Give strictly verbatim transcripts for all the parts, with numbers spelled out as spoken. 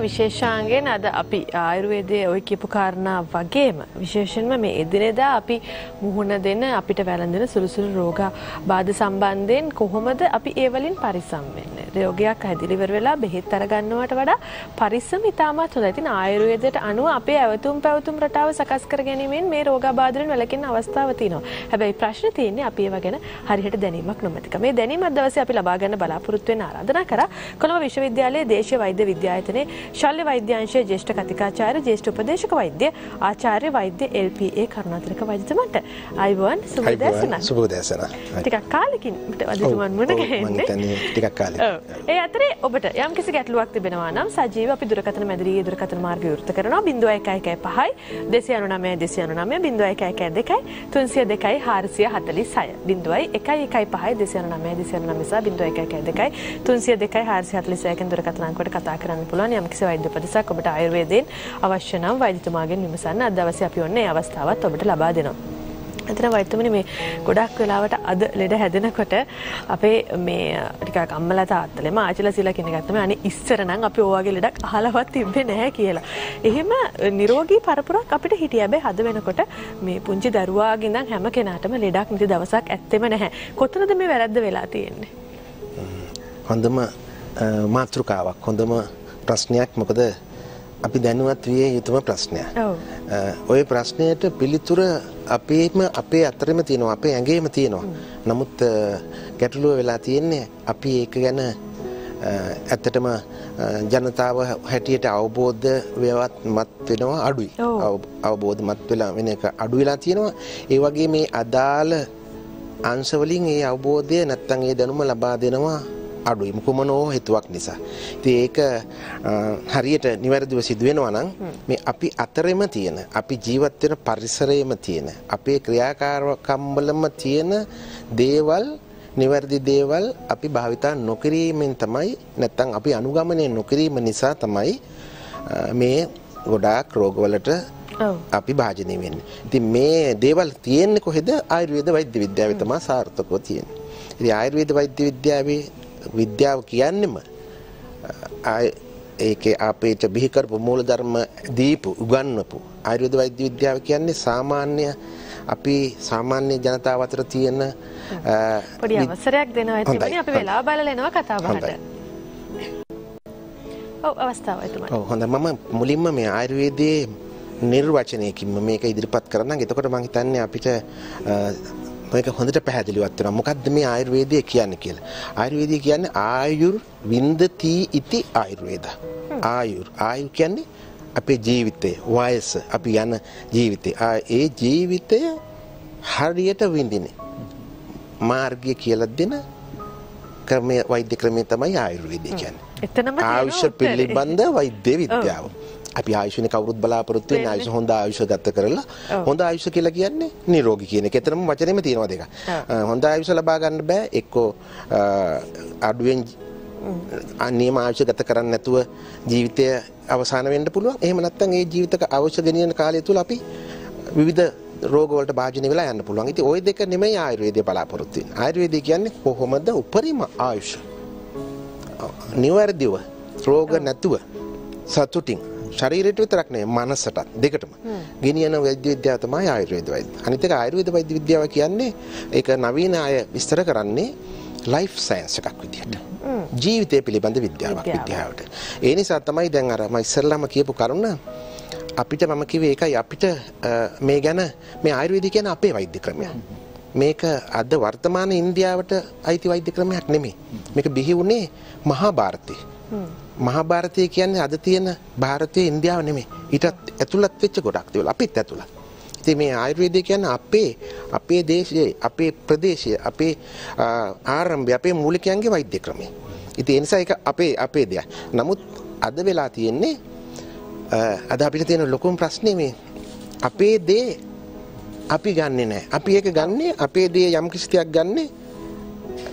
විශේෂාංගයෙන් අද අපි ආයුර්වේදයේ ඔය කියපු කාරණා වගේම විශේෂයෙන්ම මේ එදිනෙදා අපි මුහුණ දෙන අපිට වැළඳෙන සුළු සුළු රෝග බාධ සම්බන්ධයෙන් කොහොමද අපි ඒ වලින් පරිස්සම් වෙන්නේ? රෝගයක් හැදිලි ඉවර වෙලා බෙහෙත් අරගන්නවට වඩා පරිස්සම ඉතාමත් හොඳයි. ඉතින් ආයුර්වේදයට අනුව අපේ ඇවතුම් පැවතුම් රටාව සකස් කර ගැනීමෙන් මේ රෝගාබාධ වලින් වැළකෙන්න අවස්ථාව තියෙනවා. හැබැයි ප්‍රශ්නේ තියෙන්නේ අපි ඒව ගැන හරියට දැනීමක් නොමැතිකම. මේ දැනීම අද දවසේ අපි ලබා ගන්න බලාපොරොත්තු වෙන ආරාධනා කරා කොළඹ විශ්වවිද්‍යාලයේ දේශීය වෛද්‍ය විද්‍යායතනයේ ශල්‍ය වෛද්‍යාංශයේ ජ්‍යෙෂ්ඨ කතිකාචාර්ය ජ්‍යෙෂ්ඨ උපදේශක වෛද්‍ය ආචාර්ය වෛද්‍ය එල් පී ඒ කරුණාතිලක වෛද්‍යතුමන්ට අයිබෝන් සුබෝදෑසන. සුබෝදෑසන. ටිකක් කාලෙකින් වෛද්‍යතුමන් මුණ ගැහෙන්නේ. ටිකක් කාලෙකින්. ඒ අතරේ ඔබට යම් කිසි ගැටලුවක් තිබෙනවා නම් සජීව අපි දුරකථන මැදිරියේ දුරකථන මාර්ගය විවෘත කරනවා zero one one one five දෙසිය අනු නවය දෙසිය අනු නවය zero one one one two තුන්සිය දෙකයි හාරසිය හතළිස් හය zero one one one five දෙසිය අනු නවය දෙසිය අනු නවය සහ zero one one one two තුන්සිය දෙකයි හාරසිය හතළිස් හය කින් දුරකථන අංකයට කතා කරන්න පුළුවන්. යම් කිසි වෛද්‍ය උපදෙසක් ඔබට ආයුර්වේදයෙන් අවශ්‍ය නම් වෛද්‍යතුමාගෙන් විමසන්න අද දවසේ අපි ඔන්න ඒ අවස්ථාවත් ඔබට ලබා දෙනවා. අතන වෛද්‍යතුමනි මේ ගොඩක් වෙලාවට අද ලෙඩ හැදෙනකොට අපේ මේ ටිකක් අම්මලා තාත්තලෙම ආච්චිලා සීලා කියන එකත් තමයි අනේ ඉස්සර නම් අපි ඔයගේ ලෙඩක් අහලවත් තිබ්බේ නැහැ කියලා. එහෙම නිරෝගී පරපුරක් අපිට හිටිය. හැබැයි හද වෙනකොට මේ පුංචි දරුවාගේ ඉඳන් හැම කෙනාටම ලෙඩක් නැති දවසක් ඇත්තෙම නැහැ. කොතනද මේ වැරද්ද වෙලා තියෙන්නේ? හොඳම මාතෘකාවක් හොඳම ප්‍රශ්නයක්. මොකද අපි දැනුවත් විය යුතුම ප්‍රශ්නයක්. ඔය ප්‍රශ්නයට පිළිතුර අපේම අපේ අතරෙම තියෙනවා, අපේ ඇඟේම තියෙනවා. නමුත් ගැටලුව වෙලා තියෙන්නේ අපි ඒක ගැන ඇත්තටම ජනතාව හැටියට අවබෝධ වේවත් මත් වෙනවා අඩුයි. අවබෝධ මත් වෙලා වෙන එක අඩු වෙලා තියෙනවා. ඒ වගේ මේ අදාළ අංශ වලින් ඒ අවබෝධය නැත්තම් ඒ දැනුම ලබා දෙනවා අඩුයි. මොකමනෝ හේතුවක් නිසා. ඉතින් ඒක හරියට නිවැරදිව සිදු වෙනවා නම් මේ අපි අතරෙම තියෙන, අපි ජීවත් වෙන පරිසරයේම තියෙන, අපේ ක්‍රියාකාරකම් වලම තියෙන දේවල්, නිවැරදි දේවල් අපි භාවිතා නොකිරීමෙන් තමයි, නැත්නම් අපි අනුගමනය නොකිරීම නිසා තමයි මේ ගොඩාක් රෝගවලට අපි භාජනය වෙන්නේ. ඉතින් මේ දේවල් තියෙන්නේ කොහෙද? ආයුර්වේද වෛද්‍ය විද්‍යාවේ තමයි සාර්ථකව තියෙන්නේ. ඉතින් ආයුර්වේද වෛද්‍ය විද්‍යාවේ විද්‍යාව කියන්නේම ඒකේ අපේට බිහි කරපු මූලධර්ම දීපු උගන්වපු ආයුර්වේද වෛද්‍ය විද්‍යාව කියන්නේ සාමාන්‍ය අපි සාමාන්‍ය ජනතාව අතර තියෙන පොඩි අවසරයක් දෙනවා. ඉතින් අපි වෙලාව බලලා එනවා කතා බහට. ඔව් අවස්ථාවයි තමයි. ඔව් හොඳයි. මම මුලින්ම මේ ආයුර්වේදයේ නිර්වචනයකින් මේක ඉදිරිපත් කරන්නම්. එතකොට මම හිතන්නේ අපිට මේක හොඳට පැහැදිලිවත් වෙනවා මොකද්ද මේ ආයුර්වේදය කියන්නේ කියලා. ආයුර්වේදය කියන්නේ ආයුර් වින්දති ඉති ආයුර්වේද. ආයුර් ආයු කියන්නේ අපේ ජීවිතය, වයස, අපි යන ජීවිතය. ඒ ජීවිතය හරියට විඳින මාර්ගය කියලා දෙන ක්‍රමයේ වෛද්‍ය ක්‍රමයේ තමයි ආයුර්වේදය කියන්නේ. එතනම ආයුෂ පිළිබඳ වෛද්‍ය විද්‍යාව. අපි ආයුෂනේ කවුරුත් බලාපොරොත්තු වෙන්නේ ආයුෂ හොඳ ආයුෂ ගත කරලා හොඳ ආයුෂ කියලා කියන්නේ නිරෝගී කියන එක. එතරම් වචනේම තියෙනවා දෙක. හොඳ ආයුෂ ලබා ගන්න බෑ එක්කෝ අඩුවෙන් අනියම ආයුෂ ගත කරන්නේ නැතුව ජීවිතය අවසන් වෙන්න පුළුවන්. එහෙම නැත්නම් ඒ ජීවිතක අවශ්‍ය ගෙනියන කාලය තුල අපි විවිධ රෝග වලට භාජනය වෙලා යන්න පුළුවන්. ඉතින් ওই දෙක නෙමෙයි ආයුර්වේදය බලාපොරොත්තු වෙන්නේ. ආයුර්වේදය කියන්නේ කොහොමද උපරිම ආයුෂ නිවැරදිව රෝග නැතුව සතුටින් ශරීරයට විතරක් නෙවෙයි මනසටත් දෙකටම ගෙනියන වෛද්‍ය විද්‍යාව තමයි ආයුර්වේද වෛද්‍ය. අනිත් එක ආයුර්වේද වෛද්‍ය විද්‍යාව කියන්නේ ඒක නවීන අය විස්තර කරන්නේ ලයිෆ් සයන්ස් එකක් විදියට. ජීවිතය පිළිබඳ විද්‍යාවක් විද්‍යාවට. ඒ නිසා තමයි දැන් අර මම ඉස්සෙල්ලාම කියපු කරුණ අපිට මම කිව්වේ ඒකයි අපිට මේ ගැන මේ ආයුර්වේදය කියන්නේ අපේ වෛද්‍ය ක්‍රමයක්. මේක අද වර්තමාන ඉන්දියාවට අයිති වෛද්‍ය ක්‍රමයක් නෙමෙයි. මේක බිහි වුණේ මහා භාරතයේ. මහා භාරතය කියන්නේ අද තියෙන ಭಾರತයේ ඉන්දියාව නෙමෙයි. ඊටත් ඇතුළත් වෙච්ච ගොඩක් දේවල් අපිත් ඇතුළත්. ඉතින් මේ ආයුර්වේදය කියන්නේ අපේ අපේ දේශයේ, අපේ ප්‍රදේශයේ, අපේ ආරම්භය, අපේ මූලිකයන්ගේ වෛද්‍ය ක්‍රමය. ඉතින් ඒ නිසා ඒක අපේ අපේ දෙයක්. නමුත් අද වෙලා තියෙන්නේ අද අපිට තියෙන ලොකුම ප්‍රශ්නේ මේ අපේ දේ අපි ගන්නෙ නැහැ. අපි ඒක ගන්නෙ අපේ දේ යම් කිසි දෙයක් ගන්නෙ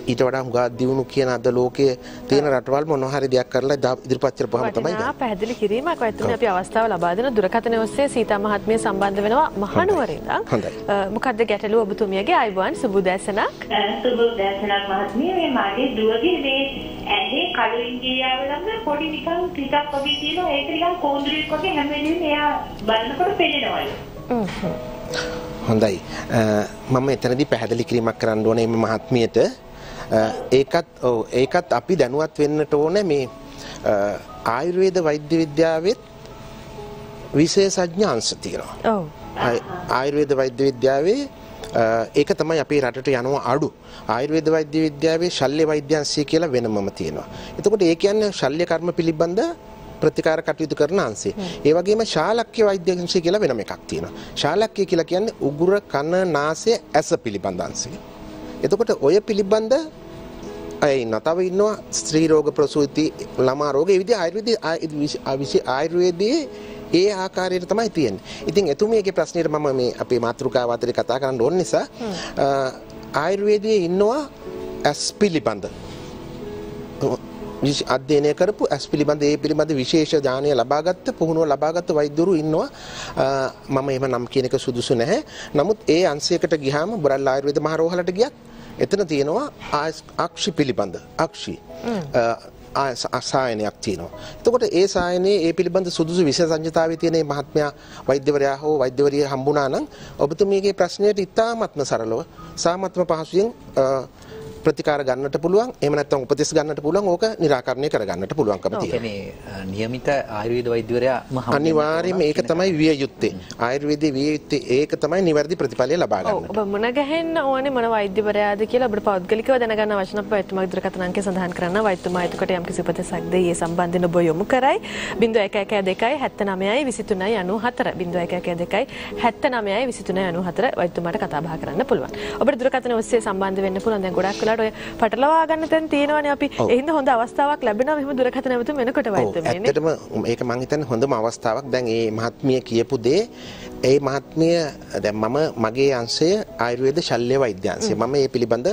ඊට වඩා හුඟා දියුණු කියන අද ලෝකයේ තියෙන රටවල් මොනවා හරි දෙයක් කරලා ඉදිරිපත් කරපුවාම තමයි ගන්නේ. පැහැදිලි කිරීමක් වයිතුනේ අපි අවස්ථාව ලබා දෙන දුරකථනය ඔස්සේ සීතා මහත්මිය සම්බන්ධ වෙනවා මහනුවර ඉඳන්. මොකද්ද ගැටලුව ඔබතුමියගේ? ආයුබෝවන් සුබ උදෑසනක්. සුබ උදෑසනක් මහත්මිය. මේ මාගේ දුවගේ මේ ඇහි කළු ඉංගිරියාව ළඟ පොඩි නිකන් ටිකක් වගේ තියෙනවා. ඒක නිකන් කෝඳුරියක් වගේ හැම වෙලෙම එයා බලනකොට පේනවලු. හොඳයි. මම එතනදී පැහැදිලි කිරීමක් කරන්න ඕනේ මේ මහත්මියට. ඒකත් ඔව් ඒකත් අපි දැනුවත් වෙන්නට ඕනේ මේ ආයුර්වේද වෛද්‍ය විද්‍යාවෙත් විශේෂඥ අංශ තියෙනවා. ඔව්. ආයුර්වේද වෛද්‍ය විද්‍යාවේ ඒක තමයි අපේ රටට යනවා අඩු. ආයුර්වේද වෛද්‍ය විද්‍යාවේ ශල්‍ය වෛද්‍ය අංශය කියලා වෙනමම තියෙනවා. එතකොට ඒ කියන්නේ ශල්‍ය කර්ම පිළිබඳ ප්‍රතිකාර කටයුතු කරන අංශය. ඒ වගේම ශාලක්‍ය වෛද්‍ය අංශය කියලා වෙනම එකක් තියෙනවා. ශාලක්‍ය කියලා කියන්නේ උගුර, කන, නාසය, ඇස පිළිබඳ අංශය. එතකොට ඔය පිළිබඳ අය ඉන්නවා. තව ඉන්නවා ස්ත්‍රී රෝග, ප්‍රසූති, ළමා රෝග. ඒ විදිහ ආයුර්වේදයේ ආයුර්වේදයේ ඒ ආකාරයට තමයි තියෙන්නේ. ඉතින් එතුමියගේ ප්‍රශ්නෙට මම මේ අපේ මාතෘකාව අතරේ කතා කරන්න ඕන නිසා ආයුර්වේදයේ ඉන්නවා ඇස් පිළිබඳ අධ්‍යයනය කරපු ඇස් පිළිබඳ ඒ පිළිබඳ විශේෂ ඥානය ලබාගත්ත පුහුණුව ලබාගත්ත වෛද්‍යවරු ඉන්නවා. මම එහෙම නම් කියන එක සුදුසු නැහැ. නමුත් ඒ අංශයකට ගියාම බොරල් ආයුර්වේද මහරෝහලට ගියත් එතන තියෙනවා අක්ෂි පිළිබඳ අක්ෂි සායනයක් තියෙනවා. එතකොට ඒ සායනයේ ඒ පිළිබඳ සුදුසු විශේෂඥතාවය තියෙන මේ මහත්මයා වෛද්‍යවරයා හෝ වෛද්‍යවරිය හම්බුණා නම් ඔබතුමියගේ ප්‍රශ්නයට ඉතාමත්ම සරලව සාමත්ම පහසුවෙන් ප්‍රතිකාර ගන්නට පුළුවන්. එහෙම නැත්නම් උපදෙස් ගන්නට පුළුවන්. ඕක निराකරණය කර ගන්නට පුළුවන්කම තියෙනවා. මේ නියමිත ආයුර්වේද වෛද්‍යවරයාම අනිවාර්යයෙන්ම ඒක තමයි විය යුත්තේ. ආයුර්වේදයේ විය යුත්තේ ඒක තමයි නිවැරදි ප්‍රතිඵලය ලබා ගන්න. ඔබ මුණ ගැහෙන්න ඕනේ මොන වෛද්‍යවරයාද කියලා ඔබට පෞද්ගලිකව දැනගන්න අවශ්‍ය නම් වෛද්‍යතුමාගේ දුරකථන අංකය සඳහන් කරන්න. වෛද්‍යතුමා එතකොට යම් කිසි උපදෙසක් දෙයි ඒ සම්බන්ධයෙන් ඔබ යොමු කරයි. ज़ीरो एक एक दो सात नौ विसी तीन नौ चार ज़ीरो एक एक दो सात नौ विसी तीन नौ चार වෛද්‍යතුමාට කතා බහ කරන්න පුළුවන්. ඔබට දුරකථන ඔස්සේ සම්බන්ධ වෙන්න පුළුවන්. දැන් ගොඩක් වෙලාවට ඔය පටලවා ගන්න තැන් තියෙනවානේ අපි. ඒ හින්දා හොඳ අවස්ථාවක් ලැබෙනවා මෙහෙම දුරකථන නැවතුම් වෙනකොට වෛද්‍යමනේ. ඇත්තටම මේක මම හිතන්නේ හොඳම අවස්ථාවක්. දැන් මේ මහත්මිය කියපු දේ ඒ මහත්මිය දැන් මම මගේ අංශය ආයුර්වේද ශල්‍ය වෛද්‍ය අංශය. මම මේ පිළිබඳ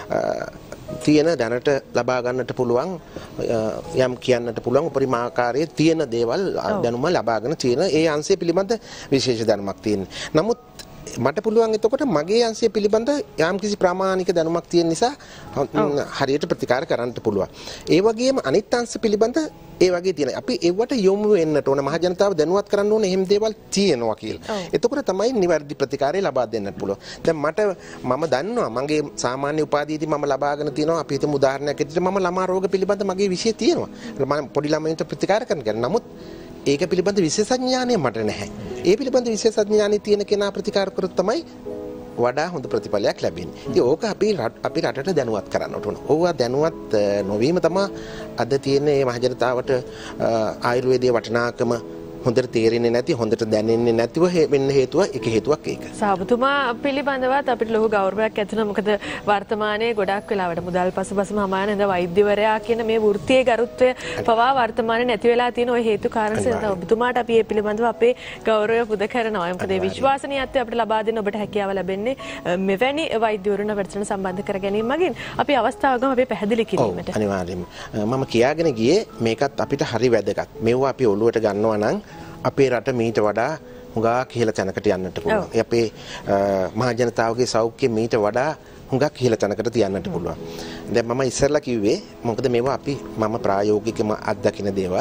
තියෙන දැනට ලබා ගන්නට පුළුවන් යම් කියන්නට පුළුවන් උපරිම ආකාරයේ තියෙන දේවල් දැනුම ලබාගෙන තියෙන ඒ අංශය පිළිබඳ විශේෂ දැනුමක් තියෙන. නමුත් මට පුළුවන් එතකොට මගේ අංශය පිළිබඳ යම්කිසි ප්‍රාමාණික දැනුමක් තියෙන නිසා හරියට ප්‍රතිකාර කරන්න පුළුවන්. ඒ වගේම අනිත් අංශ පිළිබඳ ඒ වගේ තියෙන. අපි ඒවට යොමු වෙන්නට ඕන. මහ ජනතාව දැනුවත් කරන්න ඕන එහෙම දේවල් තියෙනවා කියලා. එතකොට තමයි නිවැරදි ප්‍රතිකාරය ලබා දෙන්නත් පුළුවන්. දැන් මට මම දන්නවා මගේ සාමාන්‍ය උපාධියේදී මම ලබාගෙන තියෙනවා. අපි හිතමු උදාහරණයක් ඇටියට මම ළමා රෝග පිළිබඳ මගේ විෂය තියෙනවා. මම පොඩි ළමයින්ට ප්‍රතිකාර කරන්න. නමුත් ඒක පිළිබඳ විශේෂඥානය මට නැහැ. ඒ පිළිබඳ විශේෂඥානය තියෙන කෙනා ප්‍රතිකාර කරොත් තමයි වඩා හොඳ ප්‍රතිඵලයක් ලැබෙන්නේ. ඉතින් ඕක අපි අපි රටට දැනුවත් කරන්නට ඕන. ඕවා දැනුවත් නොවීම තමයි අද තියෙන මේ මහජනතාවට ආයුර්වේදයේ වටිනාකම හොඳට තේරෙන්නේ නැති, හොඳට දැනෙන්නේ නැතිව වෙන්න හේතුව එක හේතුවක් ඒක. සාබතුමා පිළිබඳවත් අපිට ලොකු ගෞරවයක් ඇති වෙනවා. මොකද වර්තමානයේ ගොඩක් වෙලාවට මුදල් පසුබසම හමාන නේද වෛද්‍යවරයා කියන මේ වෘත්තීය ගරුත්වය පවා වර්තමානයේ නැති වෙලා තියෙන ওই හේතු කාරණා නිසා ඔබතුමාට අපි මේ පිළිබඳව අපේ ගෞරවය පුද කරනවා. මොකද මේ විශ්වාසනීයත්වය අපිට ලබා දෙන්න ඔබට හැකියාව ලැබෙන්නේ මෙවැනි වෛද්‍යවරුන් වැඩසටහන සම්බන්ධ කර ගැනීම මගින්. අපි අවස්ථාව ගමු අපි පැහැදිලි කිරීමට. අනිවාර්යයෙන්ම මම කියාගෙන ගියේ මේකත් අපිට හරි වැදගත්. මේවා අපි ඔළුවට ගන්නවා නම් අපේ රට මීට වඩා හුඟක් ඉහළ තැනකට යන්නට පුළුවන්. අපේ මහ ජනතාවගේ සෞඛ්‍ය මීට වඩා හුඟක් ඉහළ තැනකට තියන්නට පුළුවන්. දැන් මම ඉස්සෙල්ලා කිව්වේ මොකද මේවා අපි මම ප්‍රායෝගිකව අත්දකින දේවල්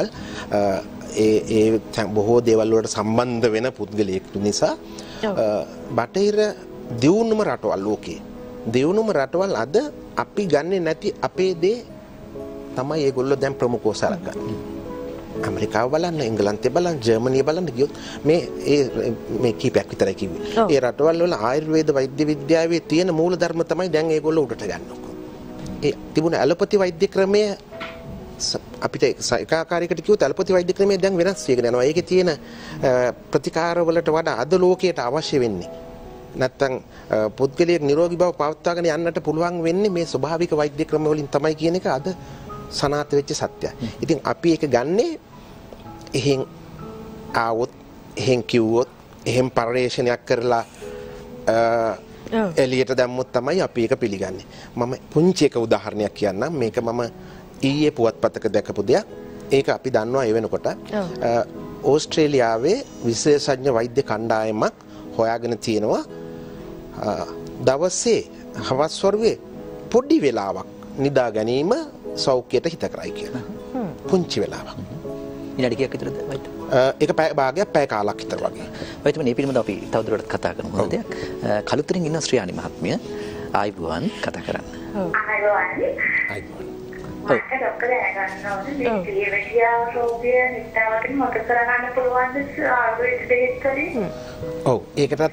ඒ ඒ බොහෝ දේවල් වලට සම්බන්ධ වෙන පුද්ගලයෙක් නිසා බටහිර දියුණුම රටවල් ලෝකේ දියුණුම රටවල් අද අපි ගන්නෙ නැති අපේ දේ තමයි ඒගොල්ලෝ දැන් ප්‍රමුඛව සලකන්නේ. ඇමරිකාව බලන්න, එංගලන්තය බලන්න, ජර්මනිය බලන්න ගියොත් මේ ඒ මේ කීපයක් විතරයි කිව්වේ. ඒ රටවල් වල ආයුර්වේද වෛද්‍ය විද්‍යාවේ තියෙන මූල ධර්ම තමයි දැන් ඒගොල්ලෝ උඩට ගන්නකො. ඒ තිබුණ ඇලොපති වෛද්‍ය ක්‍රමය අපිට ඒකාකාරයකට කිව්වොත් ඇලොපති වෛද්‍ය ක්‍රමය දැන් වෙනස් වෙගෙන යනවා. ඒකේ තියෙන ප්‍රතිකාර වලට වඩා අද ලෝකයට අවශ්‍ය වෙන්නේ නැත්තම් පුද්ගලයෙක් නිරෝගී බව පවත්වාගෙන යන්නට පුළුවන් වෙන්නේ මේ ස්වභාවික වෛද්‍ය ක්‍රම වලින් තමයි කියන එක අද සනාථ වෙච්ච සත්‍යයක්. ඉතින් අපි ඒක ගන්නේ එහෙන් ආවොත් එහෙන් කිව්වොත් එහෙන් පරිශ්‍රණයක් කරලා එළියට දැම්මොත් තමයි අපි ඒක පිළිගන්නේ. මම පුංචි එක උදාහරණයක් කියන්නම්. මේක මම ඊයේ පුවත්පතක දැකපු දෙයක්. ඒක අපි දන්නවා ඒ වෙනකොට ඕස්ට්‍රේලියාවේ විශේෂඥ වෛද්‍ය කණ්ඩායමක් හොයාගෙන තියෙනවා දවසේ හවස් වරුවේ පොඩි වෙලාවක් නිදා ගැනීම සෞඛ්‍යයට හිතකරයි කියලා. පුංචි වෙලාවක්. විනාඩි කීයක් විතරද වයිද? ඒක පැය භාගයක් පැය කාලක් විතර වගේ. වයිද මේ පිළිබඳව අපි තවදුරටත් කතා කරමු මොකද දෙයක්. කලුතරින් ඉන්න ශ්‍රියානි මහත්මිය ආයිබුවන් කතා කරන්න. ඔව්. ආයිබුවන්. මට ડોක්ටර් දැනගන්න ඕනේ මේ දියවැඩියා රෝගය නිතාවකින් මොකද කරගන්න පුළුවන්ද ආයුර්වේද බෙහෙත් වලින්? ඔව් ඒකටත්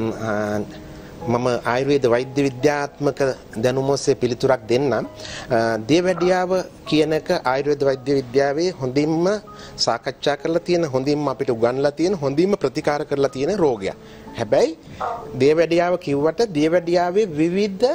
මම ආයුර්වේද වෛද්‍ය විද්‍යාත්මක දැනුම ඔස්සේ පිළිතුරක් දෙන්නම්. දියවැඩියාව කියන එක ආයුර්වේද වෛද්‍ය විද්‍යාවේ හොඳින්ම සාකච්ඡා කරලා තියෙන, හොඳින්ම අපිට උගන්වලා තියෙන, හොඳින්ම ප්‍රතිකාර කරලා තියෙන රෝගයක්. හැබැයි දියවැඩියාව කිව්වට දියවැඩියාවේ විවිධ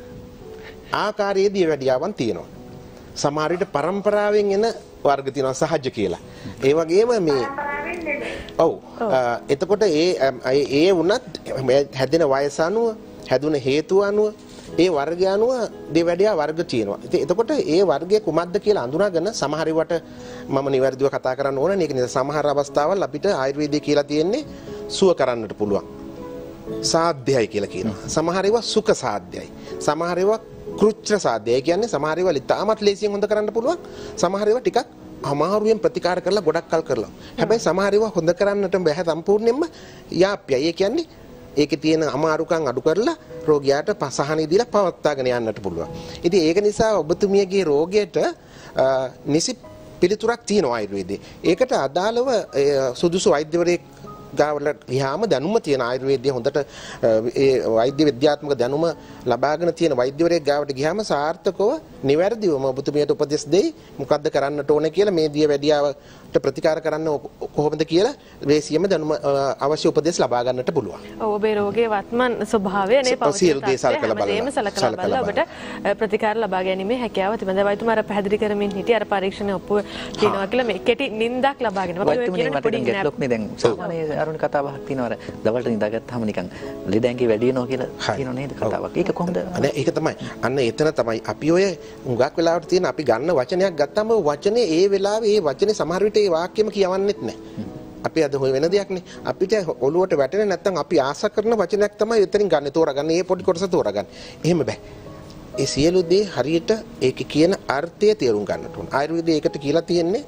ආකාරයේ දියවැඩියාවන් තියෙනවා. සමහර විට පරම්පරාවෙන් එන වර්ග තියෙනවා සහජ කියලා. ඒ වගේම මේ ඔව් එතකොට ඒ ඒ වුණත් හැදෙන වයස අනුව හැදුන හේතුව අනුව ඒ වර්ගය අනුව දෙවැඩියා වර්ග තියෙනවා. ඉතින් එතකොට ඒ වර්ගය කුමක්ද කියලා අඳුනාගෙන සමහර ඒවාට මම නිවැරදිව කතා කරන්න ඕන. ඒක නිසා සමහර අවස්ථාවල් අපිට ආයුර්වේදයේ කියලා තියෙන්නේ සුව කරන්නට පුළුවන්. සාධ්‍යයි කියලා කියනවා. සමහර ඒවා සුඛ සාධ්‍යයි. සමහර ඒවා කෘත්‍ර සාධ්‍යයි. ඒ කියන්නේ සමහර ඒවා ලිතාමත් ලේසියෙන් හොඳ කරන්න පුළුවන්. සමහර ඒවා ටිකක් අමාරුවෙන් ප්‍රතිකාර කරලා ගොඩක් කල් කරලා. හැබැයි සමහර ඒවා හොඳ කරන්නට බෑ සම්පූර්ණයෙන්ම යාප්‍යයි. ඒ කියන්නේ ඒකේ තියෙන අමාරුකම් අඩු කරලා රෝගියාට සහනෙ දීලා පවත්වාගෙන යන්නට පුළුවන්. ඉතින් ඒක නිසා ඔබතුමියගේ රෝගයට නිසි පිළිතුරක් තියෙනවා ආයුර්වේදයේ. ඒකට අදාළව සුදුසු වෛද්‍යවරයෙක් ගාවට ගියාම දැනුම තියෙන ආයුර්වේදයේ හොඳට ඒ වෛද්‍ය විද්‍යාත්මක දැනුම ලබාගෙන තියෙන වෛද්‍යවරයෙක් ගාවට ගියාම සාර්ථකව නිවැරදිවම ඔබතුමියට උපදෙස් දෙයි මොකද්ද කරන්නට ඕනේ කියලා, මේ දියවැඩියාවට ප්‍රතිකාර කරන්න කොහොමද කියලා ලේසියෙම දැනුම අවශ්‍ය උපදෙස් ලබා ගන්නට පුළුවන්. ඔව් ඔබේ රෝගයේ වත්මන් ස්වභාවය නේ පවතින සලකලා බලලා ඔබට ප්‍රතිකාර ලබා ගැනීමේ හැකියාව තිබෙනවා. වෛද්‍යතුමාලා පැහැදිලි කරමින් හිටිය අර පරීක්ෂණ ඔප්පුව කියනවා කියලා මේ කෙටි නින්දක් ලබාගෙන අපි කියන පොඩි ගැටලුවක් නේ දැන් සාමාන්‍ය අරුණ කතාවක් තියෙනවා අර දවල්ට නිදාගත්තාම නිකන් ලෙඩ ඇඟේ වැඩි වෙනවා කියලා කියනවා නේද කතාවක්. ඒක කොහොමද? අනේ ඒක තමයි. අන්න එතන තමයි අපි ඔය හුඟක් වෙලාවට තියෙන අපි ගන්න වචනයක් ගත්තාම වචනේ ඒ වෙලාවේ ඒ වචනේ සමහර විට ඒ වාක්‍යෙම කියවන්නෙත් නැහැ. අපි අද හොය වෙන දෙයක් නේ. අපිට ඔළුවට වැටෙන්නේ නැත්නම් අපි ආස කරන වචනයක් තමයි එතනින් ගන්න තෝරගන්න. මේ පොඩි කොටස තෝරගන්න. එහෙම බෑ. ඒ සියලු දේ හරියට ඒකේ කියන අර්ථය තේරුම් ගන්නට ඕන. ආයුර්වේදයේ ඒකට කියලා තියෙන්නේ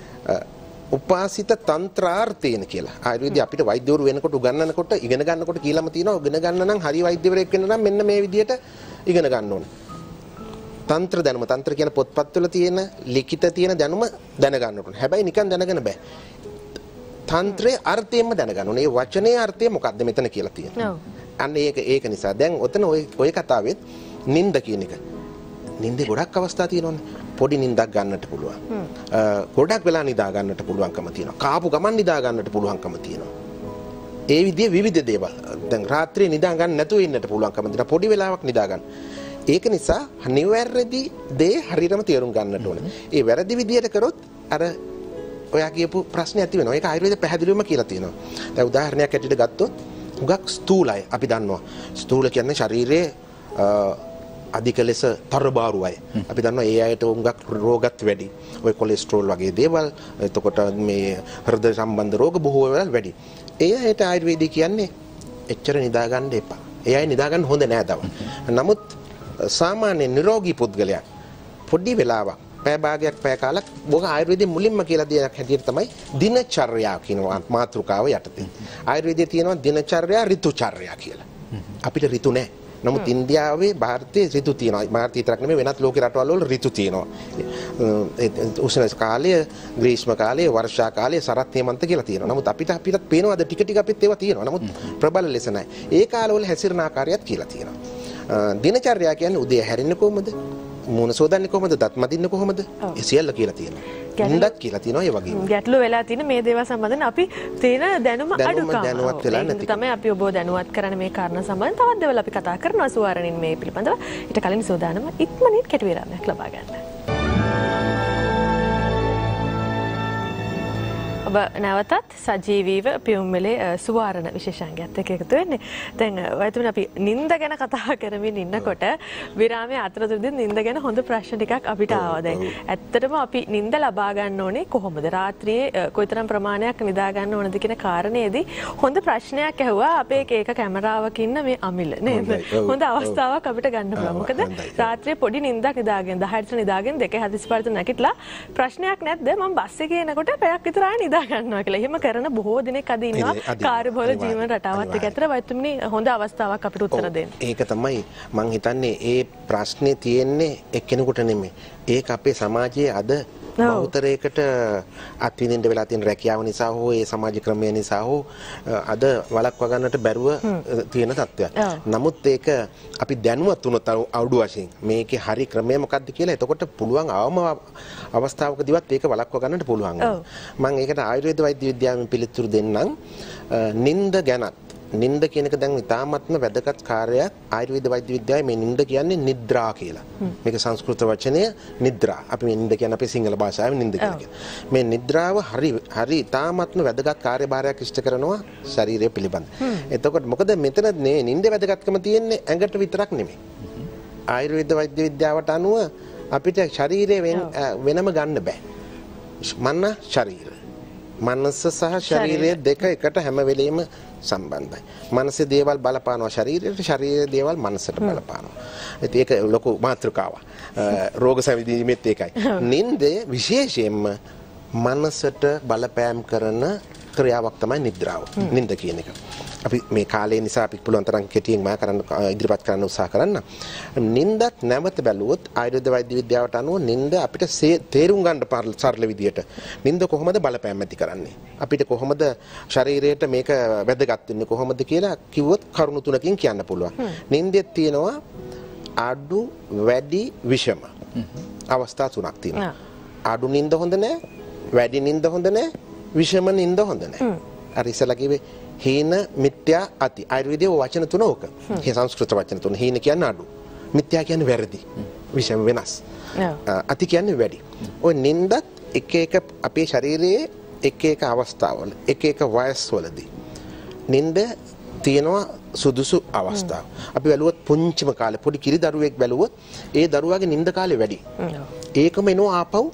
උපාසිත තන්ත්‍රාර්ථේන කියලා. ආයුර්වේදයේ අපිට වෛද්‍යවරු වෙනකොට උගන්වනකොට ඉගෙන ගන්නකොට කියලාම තියෙනවා ඉගෙන ගන්න නම් හරි වෛද්‍යවරයෙක් වෙන්න නම් මෙන්න මේ විදිහට ඉගෙන ගන්න ඕනේ. තන්ත්‍ර දැනුම, තන්ත්‍ර කියන පොත්පත්වල තියෙන ලිඛිත තියෙන දැනුම දැනගන්න ඕනේ. හැබැයි නිකන් දැනගෙන බෑ. තන්ත්‍රයේ අර්ථයෙන්ම දැනගන්න ඕනේ. මේ වචනේ අර්ථය මොකක්ද මෙතන කියලා තියෙනවා. අන්න ඒක ඒක නිසා දැන් ඔතන ඔය ඔය කතාවෙත් නින්ද කියන එක. නින්දේ ගොඩක් අවස්ථා තියෙනවානේ. පොඩි නින්දක් ගන්නට පුළුවන්. ගොඩක් වෙලා නිදා ගන්නට පුළුවන්කම තියෙනවා. කාපු ගමන් නිදා ගන්නට පුළුවන්කම තියෙනවා. ඒ විදිහේ විවිධ දේවල්. දැන් රාත්‍රියේ නිදා ගන්න නැතුව ඉන්නට පුළුවන්කම තියෙනවා. පොඩි වෙලාවක් නිදා ගන්න. ඒක නිසා නිවැරදි දේ හරියටම තේරුම් ගන්නට ඕනේ. ඒ වැරදි විදියට කරොත් අර ඔයා කියපු ප්‍රශ්නේ ඇති වෙනවා. ඒක ආයුර්වේද පැහැදිලිවම කියලා තියෙනවා. දැන් උදාහරණයක් ඇටියට ගත්තොත් හුඟක් ස්ථූලයි අපි දන්නවා. ස්ථූල කියන්නේ ශරීරයේ අධික ලෙස තරබාරු අය. අපි දන්නවා ඒ අයට හුඟක් රෝගත් වැඩි. ඔය කොලෙස්ටරෝල් වගේ දේවල්, එතකොට මේ හෘද සම්බන්ධ රෝග බොහෝ වෙලාවල් වැඩි. ඒ අයට ආයුර්වේදය කියන්නේ එච්චර නිදා ගන්න එපා. ඒ අය නිදා ගන්න හොඳ නෑ තව. නමුත් සාමාන්‍ය නිරෝගී පුද්ගලයා පොඩි වෙලාවක් පැය භාගයක් පැය කාලක් බොහෝ ආයුර්වේදයේ මුලින්ම කියලා දෙයක් හැටියට තමයි දිනචර්යා කියන මාතෘකාව යටතේ. ආයුර්වේදයේ තියෙනවා දිනචර්යා ඍතුචර්යා කියලා. අපිට ඍතු නැහැ. නමුත් ඉන්දියාවේ ಭಾರತයේ ඍතු තියෙනවා. ಭಾರತ විතරක් නෙමෙයි වෙනත් ලෝකේ රටවල් වල ඍතු තියෙනවා. උෂ්ණ කාලය, ග්‍රීෂ්ම කාලය, වර්ෂා කාලය, සරත් හේමන්ත කියලා තියෙනවා. නමුත් අපිට අපිට පේනවා ටික ටික අපිත් ඒවා තියෙනවා. නමුත් ප්‍රබල ලෙස නැහැ. ඒ කාලවල හැසිරෙන ආකාරයත් කියලා තියෙනවා. දිනචර්යා කියන්නේ උදේ හැරෙන්නේ කොහොමද? මූණ සෝදන්නේ කොහොමද? දත් මදින්නේ කොහොමද? ඒ සියල්ල කියලා තියෙනවා. නින්දත් කියලා තියෙනවා ඒ වගේම. ගැටලු වෙලා තියෙන මේ දේවල් සම්බන්ධයෙන් අපි තියෙන දැනුම අඩුකම. දැනුවත් වෙලා නැති. තමයි අපි ඔබව දැනුවත් කරන්න මේ කාරණා සම්බන්ධයෙන් තවත් දේවල් අපි කතා කරනවා සුවාරණින් මේ පිළිබඳව. ඊට කලින් සෝදානම ඉක්මනින් කෙටි විරාමයක් ලබා ගන්න. ඔබ ඔබ නැවතත් සජීවීව පියුම්මලේ සුවාරණ විශේෂාංගයත් එක්ක එකතු වෙන්නේ. දැන් ඔයතුමනි අපි නිින්ද ගැන කතා කරමින් ඉන්නකොට විරාමයේ අතරතුරදී නිින්ද ගැන හොඳ ප්‍රශ්න ටිකක් අපිට ආවා. දැන් ඇත්තටම අපි නිින්ද ලබා ගන්න ඕනේ කොහොමද? රාත්‍රියේ කොයිතරම් ප්‍රමාණයක් නිදා ගන්න ඕනද කියන කාරණේදී හොඳ ප්‍රශ්නයක් ඇහුවා අපේ එක කැමරාවක ඉන්න මේ අමිල නේද? හොඳ අවස්ථාවක් අපිට ගන්න පුළුවන්. මොකද රාත්‍රියේ පොඩි නිින්දක් නිදාගෙන දහයට නිදාගෙන දෙකේ හදිසි පරිදි නැගිටලා ප්‍රශ්නයක් නැද්ද මම බස් එකේ එනකොට පැයක් විතර ආයෙ නිදා ගන්නවා කියලා. එහෙම කරන බොහෝ දෙනෙක් අද ඉන්නවා කාර්යබහුල ජීවන රටාවත් එක්ක. ඇතර වයිතුමනි හොඳ අවස්ථාවක් අපිට උත්තර දෙන්න. ඒක තමයි මම හිතන්නේ ඒ ප්‍රශ්නේ තියෙන්නේ එක්කෙනෙකුට නෙමෙයි. ඒක අපේ සමාජයේ අද බහුතරයකට අත්විඳින්න වෙලා තියෙන රැකියාව නිසා හෝ ඒ සමාජ ක්‍රමය නිසා හෝ අද වළක්වා ගන්නට බැරුව තියෙන තත්ත්වයක්. නමුත් ඒක අපි දැනුවත් වුණොත් අවුඩු වශයෙන් මේකේ හරි ක්‍රමය මොකක්ද කියලා එතකොට පුළුවන් අවම අවස්ථාවකදීවත් ඒක වළක්වා ගන්නට පුළුවන්. මම ඒකට ආයුර්වේද වෛද්‍ය විද්‍යාවෙන් පිළිතුරු දෙන්නම්. නිින්ද ගැනත් නිින්ද කියන එක දැන් ඉතාමත්ම වැදගත් කාර්යයක්. ආයුර්වේද වෛද්‍ය විද්‍යාවේ මේ නිින්ද කියන්නේ නිද්‍රා කියලා. මේක සංස්කෘත වචනය නිද්‍රා. අපි මේ නිින්ද කියන්නේ අපේ සිංහල භාෂාවේ නිින්ද කියලා. මේ නිද්‍රාව හරි හරි ඉතාමත්ම වැදගත් කාර්යභාරයක් ඉෂ්ට කරනවා ශරීරය පිළිබඳ. එතකොට මොකද මෙතන මේ නිින්ද වැදගත්කම තියෙන්නේ ඇඟට විතරක් නෙමෙයි. ආයුර්වේද වෛද්‍ය විද්‍යාවට අනුව අපිට ශරීරය වෙනම ගන්න බෑ. මන ශරීර. මනස සහ ශරීරය දෙක එකට හැම වෙලෙම සම්බන්ධයි. මනසේ දේවල් බලපානවා ශරීරයට, ශරීරයේ දේවල් මනසට බලපානවා. ඉතින් ඒක ලොකු මාතෘකාවක්. රෝග සැලීමෙත් ඒකයි. නින්දේ විශේෂයෙන්ම මනසට බලපෑම් කරන ක්‍රියාවක් තමයි නිද්‍රාව. නින්ද කියන එක. අපි මේ කාලේ නිසා අපි පුළුවන් තරම් කෙටියෙන් මා කරන්න ඉදිරිපත් කරන්න උත්සාහ කරන්න. නින්දත් නැවත බැලුවොත් ආයුර්වේද වෛද්‍ය විද්‍යාවට අනුව නින්ද අපිට තේරුම් ගන්න සරල විදියට නින්ද කොහොමද බලපෑම් ඇති කරන්නේ? අපිට කොහොමද ශරීරයට මේක වැදගත් වෙන්නේ කොහොමද කියලා කිව්වොත් කරුණු තුනකින් කියන්න පුළුවන්. නින්දෙත් තියෙනවා අඩු වැඩි විෂම අවස්ථා තුනක් තියෙනවා. අඩු නින්ද හොඳ නැහැ, වැඩි නින්ද හොඳ නැහැ, විෂම නින්ද හොඳ නැහැ. අර ඉස්සලා කිව්වේ හීන මිත්‍යා අති. ආයුර්වේදයේ වචන තුන ඕක. මේ සංස්කෘත වචන තුන. හීන කියන්නේ අඩු. මිත්‍යා කියන්නේ වැරදි. විෂම වෙනස්. අති කියන්නේ වැඩි. ඔය නින්දත් එක එක අපේ ශරීරයේ එක එක අවස්ථාවල එක එක වයස්වලදී නින්ද තියෙනවා සුදුසු අවස්ථාව. අපි බැලුවොත් පුංචිම කාලේ පොඩි කිරි දරුවෙක් බැලුවොත් ඒ දරුවාගේ නින්ද කාලේ වැඩි. ඒකම එනවා ආපහු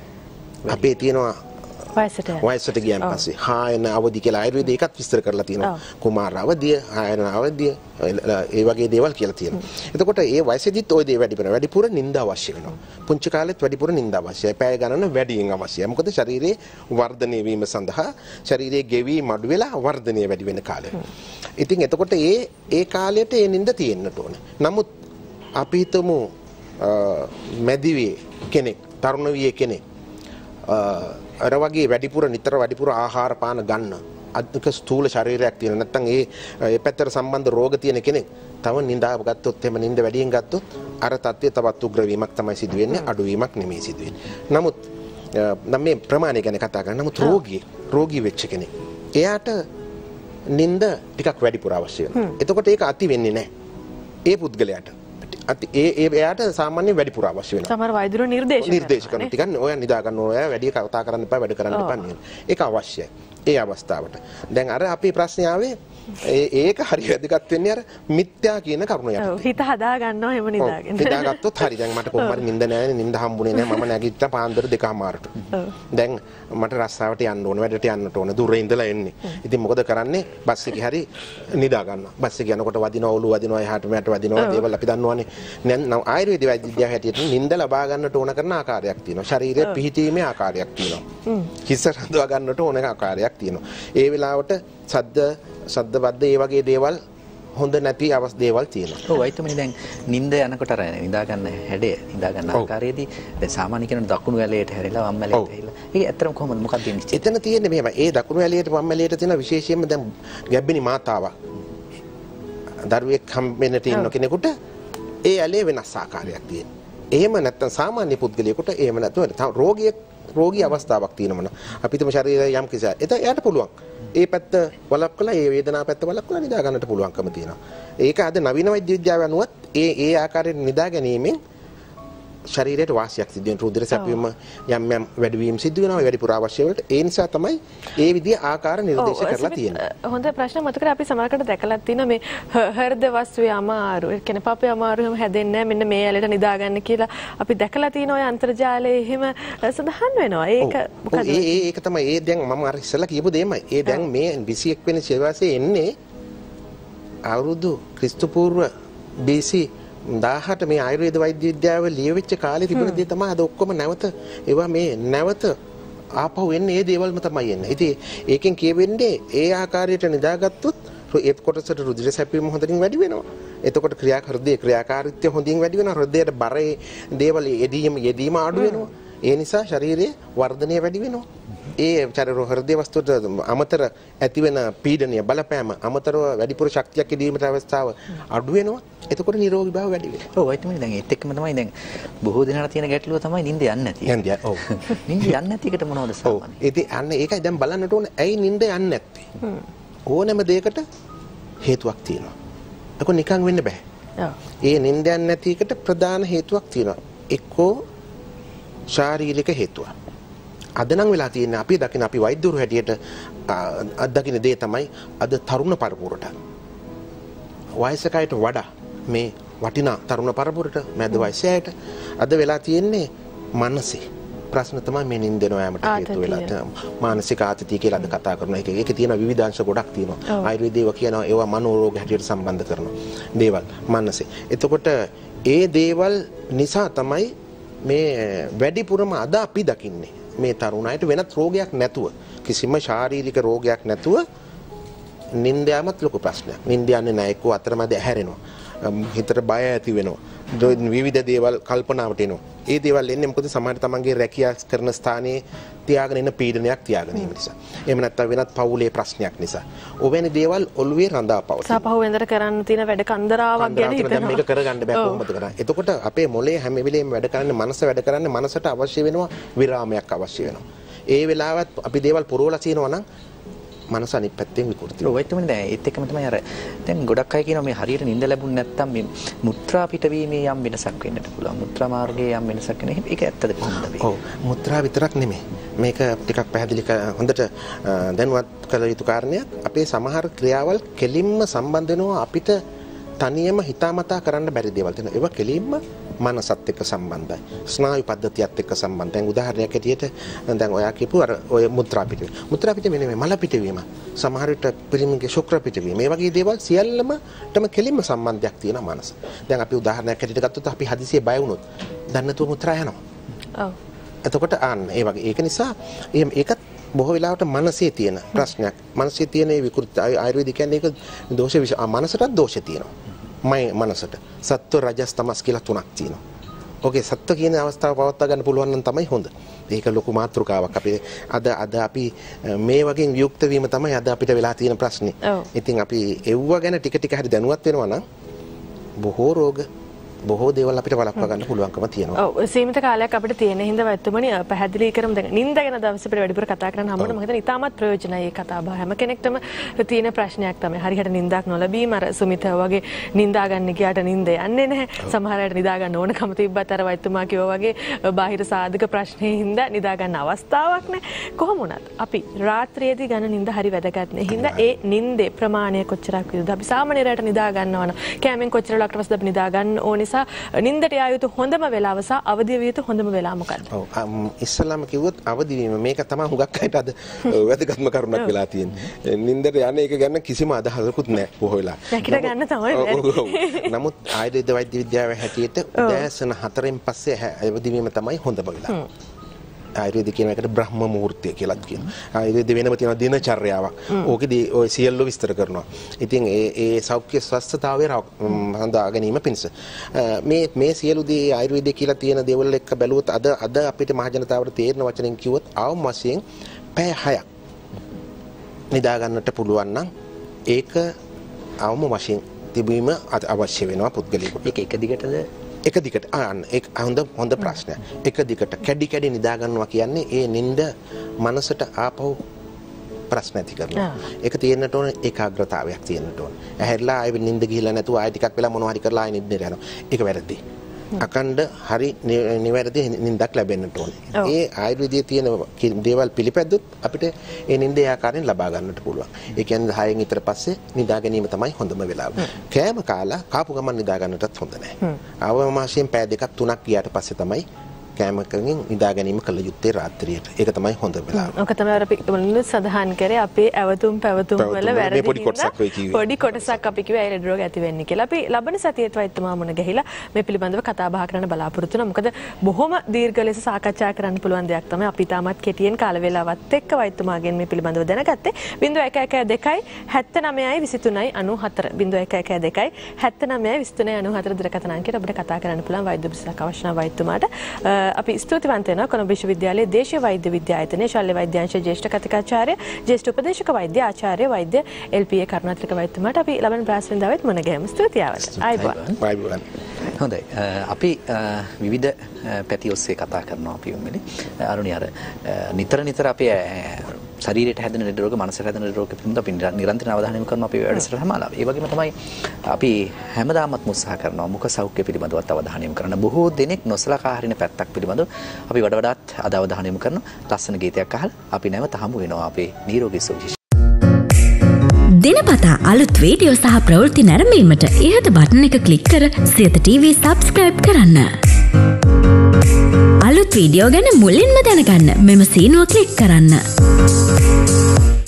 අපේ තියෙනවා වයසට වයසට ගියන් පස්සේ හායන අවදි කියලා ආයුර්වේදයේ ඒකත් විස්තර කරලා තියෙනවා. කුමාර අවදිය, හායන අවදිය, ඒ වගේ දේවල් කියලා තියෙනවා. එතකොට ඒ වයසෙදිත් ওই දේ වැඩි වෙනවා. වැඩිපුර නිින්ද අවශ්‍ය වෙනවා. පුංචි කාලෙත් වැඩිපුර නිින්ද අවශ්‍යයි. පැය ගණන වැඩියෙන් අවශ්‍යයි. මොකද ශරීරයේ වර්ධනය වීම සඳහා ශරීරයේ ගෙවීම අඩු වෙලා වර්ධනය වැඩි වෙන කාලය. ඉතින් එතකොට ඒ ඒ කාලයට ඒ නිින්ද තියෙන්නට ඕන. නමුත් අපි හිතමු මැදිවියේ කෙනෙක්, තරුණ වියේ කෙනෙක් අර වගේ වැඩිපුර නිතර වැඩිපුර ආහාර පාන ගන්න අධික ස්ථූල ශරීරයක් තියෙන නැත්නම් ඒ ඒ පැත්තට සම්බන්ධ රෝග තියෙන කෙනෙක් තව නිඳාව ගත්තොත් එහෙම නිඳ වැඩියෙන් ගත්තොත් අර තත්ත්වය තවත් උග්‍ර වීමක් තමයි සිදු වෙන්නේ අඩුවීමක් නෙමෙයි සිදු වෙන්නේ. නමුත් නම් මේ ප්‍රමාණය ගැන කතා කරා. නමුත් රෝගී රෝගී වෙච්ච කෙනෙක් එයාට නිඳ ටිකක් වැඩිපුර අවශ්‍ය වෙනවා. එතකොට ඒක අති වෙන්නේ නැහැ. ඒ පුද්ගලයාට අති ඒ ඒ එයාට සාමාන්‍යයෙන් වැඩිපුර අවශ්‍ය වෙනවා. සමහර වෛද්‍යවරු නිර්දේශ කරනවා. නිර්දේශ කරනවා. ටිකක් ඔයා නිදා ගන්න ඕනේ. වැඩි කතා කරන්න එපා, වැඩ කරන්න එපා නේද? ඒක අවශ්‍යයි. ඒ අවස්ථාවට. දැන් අර අපේ ප්‍රශ්නේ ආවේ ඒක හරි වැදගත් වෙන්නේ අර මිත්‍යා කියන කරුණ යටතේ. ඔව් හිත හදා ගන්නවා එහෙම නිදාගෙන. නිදාගත්තොත් හරි. දැන් මට කොහොම හරි නිින්ද නැහැ, නිින්ද හම්බුනේ නැහැ. මම නැගිට්ටා පාන්දර දෙකමාරට. දැන් මට රස්සාවට යන්න ඕන, වැඩට යන්නට ඕන. දුර ඉඳලා එන්නේ. ඉතින් මොකද කරන්නේ? බස් එකේ හරි නිදා ගන්නවා. බස් එක යනකොට වදිනවා, ඔළුව වදිනවා, එහාට මෙහාට වදිනවා. දේවල් අපි දන්නවනේ. දැන් ආයුර්වේද වෛද්‍ය විද්‍යාව හැටියට නිින්ද ලබා ගන්නට ඕන කරන ආකාරයක් තියෙනවා. ශරීරය පිහිටීමේ ආකාරයක් තියෙනවා. හිස රඳවා ගන්නට ඕන ආකාරයක් තියෙනවා. ඒ වෙලාවට සද්ද සද්ද වද්ද ඒ වගේ දේවල් හොඳ නැති අවස් දේවල් තියෙනවා. ඔව් වයිතුමනි දැන් නිින්ද යනකොට අර නිදා ගන්න හැඩය නිදා ගන්න ආකාරයේදී දැන් සාමාන්‍ය කෙනෙක් දකුණු ඇලයට හැරිලා වම් ඇලයට හැරිලා. ඒක ඇත්තටම කොහොමද මොකක්ද වෙන්නේ? එතන තියෙන්නේ මෙහෙම. ඒ දකුණු ඇලයට වම් ඇලයට තියෙන විශේෂයෙන්ම දැන් ගැබ්බිනි මාතාවක් දරුවෙක් හම්බෙන්නට ඉන්න කෙනෙකුට ඒ ඇලේ වෙනස් ආකාරයක් තියෙනවා. එහෙම නැත්නම් සාමාන්‍ය පුද්ගලයෙකුට එහෙම නැත්නම් රෝගියෙක් රෝගී අවස්ථාවක් තියෙනවනේ. අපි තුම ශරීරය යම් කිසි එතන එයාට පුළුවන්. ඒ පැත්ත වළක්වලා ඒ වේදනාව පැත්ත වළක්වලා නිදා ගන්නට පුළුවන්කම තියෙනවා. ඒක අද නවීන වෛද්‍ය විද්‍යාව අනුවත් ඒ ඒ ආකාරයෙන් නිදා ගැනීමෙන් ශරීරයට වාසියක් සිදු වෙන රුධිර සැපයීම යම් යම් වැඩිවීම සිදු වෙනවා වැඩිපුර අවශ්‍ය වලට ඒ නිසා තමයි ඒ විදිහේ ආකාර නිර්දේශ කරලා තියෙන්නේ. හොඳ ප්‍රශ්න මතකද අපි සමහරකට දැකලා තියෙනවා මේ හෘද වස්තුවේ අමාරු ඒ කියන්නේ පපේ අමාරුවම හැදෙන්නේ නැහැ මෙන්න මේ ඇලට නිදා ගන්න කියලා අපි දැකලා තියෙනවා ඔය අන්තර්ජාලයේ එහෙම සඳහන් වෙනවා. ඒක මොකද ඒ ඒක තමයි ඒ දැන් මම අර ඉස්සෙල්ලා කියපු දෙයමයි. ඒ දැන් මේ විසි එක් වෙනි සියවසේ එන්නේ අවුරුදු ක්‍රිස්තු පූර්ව බී සී දහඅට මේ ආයුර්වේද වෛද්‍ය විද්‍යාව ලියවිච්ච කාලේ තිබුණ දේ තමයි අද ඔක්කොම නැවත ඒවා මේ නැවත ආපහු එන්නේ ඒ දේවල්ම තමයි එන්නේ. ඉතින් ඒකෙන් කියවෙන්නේ ඒ ආකාරයට නිදාගත්තොත් ඒ කොටසට රුධිර සැපීම හොඳින් වැඩි වෙනවා. එතකොට ක්‍රියා හෘදයේ ක්‍රියාකාරීත්වය හොඳින් වැඩි වෙනවා. හෘදයට බරේ දේවල් යෙදීම යෙදීම අඩු වෙනවා. ඒ නිසා ශරීරයේ වර්ධනය වැඩි වෙනවා. ඒ චරර හෘදේ වස්තුවට අමතර ඇතිවෙන පීඩනය බලපෑම අමතරව වැඩිපුර ශක්තියක් ඉදීමට අවස්ථාව අඩු වෙනවා. එතකොට නිරෝගී භාව වැඩි වෙනවා. ඔව් ඒත් මේ දැන් ඒත් එක්කම තමයි දැන් බොහෝ දෙනාට තියෙන ගැටලුව තමයි නිින්ද යන්නේ නැති. යන්නේ ඔව්. නිින්ද යන්නේ නැති එකට මොනවද සාමාන්‍ය? ඔව් ඉතින් අන්න ඒකයි දැන් බලන්නට ඕනේ ඇයි නිින්ද යන්නේ නැත්තේ? ඕනෑම දෙයකට හේතුවක් තියෙනවා. ඒක නිකන් වෙන්න බෑ. ඔව්. ඒ නිින්ද යන්නේ නැති එකට ප්‍රධාන හේතුවක් තියෙනවා. එක්කෝ ශාරීරික හේතුවක්. අද නම් වෙලා තියෙන්නේ අපි දකින අපි වෛද්‍යවරු හැටියට අත්දකින දේ තමයි අද තරුණ පරපුරට වයසකයට වඩා මේ වටිනා තරුණ පරපුරට මැද වයසයට අද වෙලා තියෙන්නේ මනසේ ප්‍රශ්න තමයි මේ නිින්ද නොයෑමට හේතු වෙලා තියෙනවා. මානසික ආතතිය කියලා අද කතා කරන එක. ඒකේ තියෙන විවිධ අංශ ගොඩක් තියෙනවා. ආයුර්වේදේව කියනවා ඒවා මනෝරෝග හැටියට සම්බන්ධ කරනවා. දේවල් මනසේ. එතකොට ඒ දේවල් නිසා තමයි මේ වැඩිපුරම අද අපි දකින්නේ මේ තරුණයිට වෙනත් රෝගයක් නැතුව කිසිම ශාරීරික රෝගයක් නැතුව නිින්ද යාමත් ලොකු ප්‍රශ්නයක්. නිින්ද යන්නේ නැහැ එක්ක අතරමැද ඇහැරෙනවා. හිතට බය ඇති වෙනවා. විවිධ දේවල් කල්පනාවට එනවා. ඒ දේවල් එන්නේ මොකද සමහර තමන්ගේ රැකියාව කරන ස්ථානයේ තියාගෙන ඉන්න පීඩනයක් තියාගෙන ඉන්න නිසා. එහෙම නැත්නම් වෙනත් පවුලේ ප්‍රශ්නයක් නිසා. ඔවැනි දේවල් ඔළුවේ රඳා පවතිනවා. සපහුව වෙනදට කරන්න තියෙන වැඩ කන්දරාවක් ගැන හිතනවා. මේක කරගන්න බෑ කොහොමද කරන්නේ? එතකොට අපේ මොලේ හැම වෙලෙම වැඩ කරන්නේ මනස වැඩ කරන්නේ මනසට අවශ්‍ය වෙනවා විරාමයක් අවශ්‍ය වෙනවා. ඒ වෙලාවත් අපි දේවල් පුරවලා තියනවා නම් මනස අනිත් පැත්තෙන් විකෘති වෙනවා. ඔය තමයි දැන් ඒත් එක්කම තමයි අර දැන් ගොඩක් අය කියනවා මේ හරියට නිින්ද ලැබුණ නැත්නම් මේ මුත්‍රා පිටවීමේ යම් වෙනසක් වෙන්නට පුළුවන්. මුත්‍රා මාර්ගයේ යම් වෙනසක් වෙන. ඒක ඇත්තද කොහොමද මේ? ඔව් මුත්‍රා විතරක් නෙමෙයි. මේක ටිකක් පැහැදිලි හොඳට දැනුවත් කළ යුතු කාරණයක්. අපේ සමහර ක්‍රියාවල් කෙලින්ම සම්බන්ධ වෙනවා අපිට තනියම හිතාමතා කරන්න බැරි දේවල් තියෙනවා. ඒවා කෙලින්ම මනසත් එක්ක සම්බන්ධයි. ස්නායු පද්ධතියත් එක්ක සම්බන්ධයි. දැන් උදාහරණයක් ඇටියට දැන් ඔයා කියපු අර ඔය මුත්‍රා පිටවීම. මුත්‍රා පිටවීම නෙමෙයි මල පිටවීම. සමහර විට පිරිමිගේ ශුක්‍ර පිටවීම. මේ වගේ දේවල් සියල්ලම තම කෙලින්ම සම්බන්ධයක් තියෙන මනස. දැන් අපි උදාහරණයක් ඇටියට ගත්තොත් අපි හදිසියෙ බය වුණොත් දන්නතුව මුත්‍රා යනවා. ඔව්. එතකොට ආන්න ඒ වගේ ඒක නිසා ඒකත් බොහෝ වෙලාවට මනසේ තියෙන ප්‍රශ්නයක්. මනසේ තියෙන ඒ විකෘති ආයුර්වේද කියන්නේ ඒක දෝෂ විශ මනසටත් දෝෂ තියෙනවා. මයි මනසට සත්ව රජස් තමස් කියලා තුනක් තියෙනවා. ඕකේ සත්ව කියන අවස්ථාව පවත්වා ගන්න පුළුවන් නම් තමයි හොඳ. ඒක ලොකු මාතෘකාවක්. අපි අද අද අපි මේ වගේ වියුක්ත වීම තමයි අද අපිට වෙලා තියෙන ප්‍රශ්නේ. ඉතින් අපි එව්ව ගැන ටික ටික හරි දැනුවත් වෙනවා නම් බොහෝ රෝග බොහෝ දේවල් අපිට වළක්වා ගන්න පුළුවන්කම තියෙනවා. ඔව් සීමිත කාලයක් අපිට තියෙන හින්දා වැත්තුමනි පැහැදිලි කරමු. දැන් නිින්ද ගැන දවස් අපිට වැඩිපුර කතා කරන්න හම්බුනේ. මම හිතන්නේ ඉතාමත් ප්‍රයෝජනයි මේ කතා බහ. හැම කෙනෙක්ටම තියෙන ප්‍රශ්නයක් තමයි. හරියට නිින්දක් නොලැබීම අර සුමිත වගේ නිින්දා ගන්න ගියාට නිින්ද යන්නේ නැහැ. සමහර අයට නිදා ගන්න ඕනකම තිබ්බත් අර වැත්තුමා කිව්වා වගේ බාහිර සාධක ප්‍රශ්නේ හින්දා නිදා ගන්න අවස්ථාවක් නැහැ. කොහොම වුණත් අපි රාත්‍රියේදී ගන්න නිින්ද හරි වැදගත් නේ. හින්දා ඒ නිින්දේ ප්‍රමාණය කොච්චරක් විදිහද අපි සාමාන්‍ය රට නිදා ගන්නවා නම් කැමෙන් කොච්චර වෙලාවකට පස්සේ අපි නිදා ගන්න ඕනේ. නින්දට යා යුතු හොඳම වෙලාව සහ අවදි විය යුතු හොඳම වෙලාව මොකක්ද? ඔව් ඉස්සල්ලාම කිව්වොත් අවදි වීම මේක තමයි හුඟක් අයට අද වැදගත්ම කරුණක් වෙලා තියෙන්නේ. නින්දට යන එක ගැන කිසිම අදහසකුත් නැහැ බොහෝ වෙලා. නැකිට ගන්න තමයි. නමුත් ආයුර්වේද වෛද්‍ය විද්‍යාව හැටියට උදෑසන හතරෙන් පස්සේ අවදි වීම තමයි හොඳම වෙලාව. ආයුර්වේද කියන එකට බ්‍රහ්ම මුහුර්තය කියලා කියනවා. ආයුර්වේද වෙනම තියෙන දිනචර්යාවක්. ඕකෙදී ඔය සියල්ල විස්තර කරනවා. ඉතින් ඒ ඒ සෞඛ්‍ය ස්වස්ථතාවය හඳා ගැනීම පිණිස මේ මේ සියලු දේ ආයුර්වේදයේ කියලා තියෙන දේවල් එක්ක බැලුවොත් අද අද අපිට මහ ජනතාවට තේරෙන වචනෙන් කිව්වොත් අවම වශයෙන් පැය හයක් නිදා ගන්නට පුළුවන් නම් ඒක අවම වශයෙන් තිබීම අවශ්‍ය වෙනවා පුද්ගලයෙකුට. ඒක එක දිගටද එක දිගට ආන්න ඒක හොඳ හොඳ ප්‍රශ්නයක්. එක දිගට කැඩි කැඩි නිදා ගන්නවා කියන්නේ ඒ නිින්ද මනසට ආපහු ප්‍රශ්න ඇති කරනවා. ඒක තියෙන්නට ඕන ඒකාග්‍රතාවයක් තියෙන්නට ඕන. ඇහැරලා ආයෙ නිින්ද ගිහිල්ලා නැතුව ආයෙ ටිකක් වෙලා මොනවා හරි කරලා ආයෙ නිින්ද යනවා. ඒක වැරදි. අකණ්ඩ හරි නිවැරදි නිින්දක් ලැබෙන්නට ඕනේ. ඒ ආයුර්වේදයේ තියෙන දේවල් පිළිපැද්දොත් අපිට ඒ නිින්ද ඒ ආකාරයෙන් ලබා ගන්නට පුළුවන්. ඒ කියන්නේ දහයෙන් විතර පස්සේ නිදා ගැනීම තමයි හොඳම වෙලාව. කෑම කාලා කාපු ගමන් නිදා ගන්නටත් හොඳ නැහැ. අවමාශයෙන් පැය දෙකක් තුනක් ගියාට පස්සේ තමයි කෑමකින් නිදා ගැනීම කළ යුත්තේ රාත්‍රියට. ඒක තමයි හොඳ වෙලාව. ඔක තමයි අර පිටුමලින් සඳහන් කරේ අපේ ඇවතුම් පැවතුම් වල වැරදි පොඩි කොටසක් වෙයි කිව්වේ. පොඩි කොටසක් අපි කිව්වේ ඒ ලෙඩ රෝග ඇති වෙන්නේ කියලා. අපි ලබන සතියේත් වෛද්‍යතුමා මුණ ගැහිලා මේ පිළිබඳව කතා බහ කරන්න බලාපොරොත්තු වෙනවා. මොකද බොහොම දීර්ඝ ලෙස සාකච්ඡා කරන්න පුළුවන් දෙයක් තමයි අපි තාමත් කෙටියෙන් කාල වේලාවත් එක්ක වෛද්‍යතුමාගෙන් මේ පිළිබඳව දැනගත්තේ. ज़ीरो एक एक දෙකයි හතර නවයයි විසි තුනයි අනූ හතර ज़ीरो एक एक දෙකයි හතර නවයයි විසි තුනයි අනූ හතර දුරකථන අංකයට අපිට කතා කරන්න පුළුවන් වෛද්‍ය උපසක් අවශ්‍ය නම් වෛද්‍යතුමාට. අපි ස්තුතිවන්ත වෙනවා කොළඹ විශ්වවිද්‍යාලයේ දේශීය වෛද්‍ය විද්‍යායතනයේ ශල්‍ය වෛද්‍යාංශ ජ්‍යෙෂ්ඨ කතිකාචාර්ය ජ්‍යෙෂ්ඨ උපදේශක වෛද්‍ය ආචාර්ය වෛද්‍ය එල් පී ඒ කරුණාතිලක වෛද්‍යතුමාට අපි ලබන බ්‍රාස්වෙන්දාවෙත් මුණ ගැහෙමු. ස්තුතියි ආවට. ආයිබෝවන්. හොඳයි. අපි විවිධ පැති ඔස්සේ කතා කරනවා අපි උම්මලි. අරුණි අර නිතර නිතර අපි ශරීරයට හැදෙන ලෙඩ රෝග, මනසට හැදෙන ලෙඩ රෝග පිළිබඳව අපි නිරන්තරව අවධානය යොමු කරනවා අපි වැඩසටහන මාලාවේ. ඒ වගේම තමයි අපි හැමදාමත් උත්සාහ කරනවා මුඛ සෞඛ්‍ය පිළිබඳවත් අවධානය යොමු කරන්න. බොහෝ දෙනෙක් නොසලකා හරින පැත්තක් පිළිබඳව අපි වඩා වඩාත් අද අවධානය යොමු කරනවා. ලස්සන ගීතයක් අහලා අපි නැවත හමු වෙනවා අපේ නිරෝගී සුවචි. දිනපතා අලුත් වීඩියෝ සහ ප්‍රවෘත්ති නැරඹීමට ඉහත බටන් එක ක්ලික් කර සියත ටීවී සබ්ස්ක්‍රයිබ් කරන්න. අලුත් වීඩියෝ ගැන මුලින්ම දැනගන්න මෙම සීනුව ක්ලික් කරන්න.